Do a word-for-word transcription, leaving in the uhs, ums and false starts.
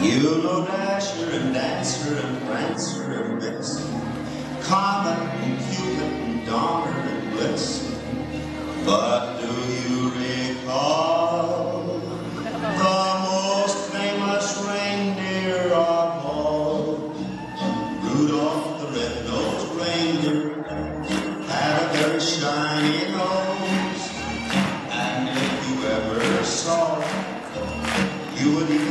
You know Dasher and Dancer and Prancer and Vixen, Comet and Cupid and Donner and Blitzen. But do you recall the most famous reindeer of all? Rudolph the red-nosed reindeer had a very shiny nose, and if you ever saw it, you would